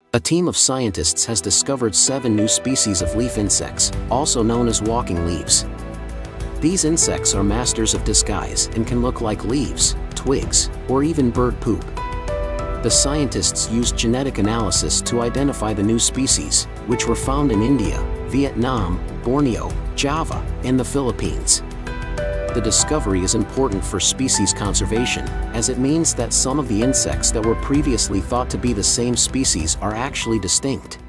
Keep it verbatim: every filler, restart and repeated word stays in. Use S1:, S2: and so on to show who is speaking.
S1: A team of scientists has discovered seven new species of leaf insects, also known as walking leaves. These insects are masters of disguise and can look like leaves, twigs, or even bird poop. The scientists used genetic analysis to identify the new species, which were found in India, Vietnam, Borneo, Java, and the Philippines. The discovery is important for species conservation, as it means that some of the insects that were previously thought to be the same species are actually distinct.